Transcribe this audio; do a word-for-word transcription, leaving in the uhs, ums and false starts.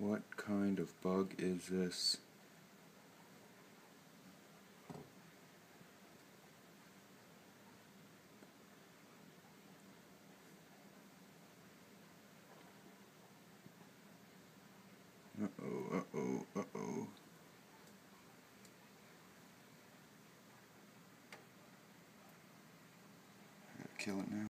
What kind of bug is this? Uh-oh, uh-oh, uh-oh. I gotta kill it now.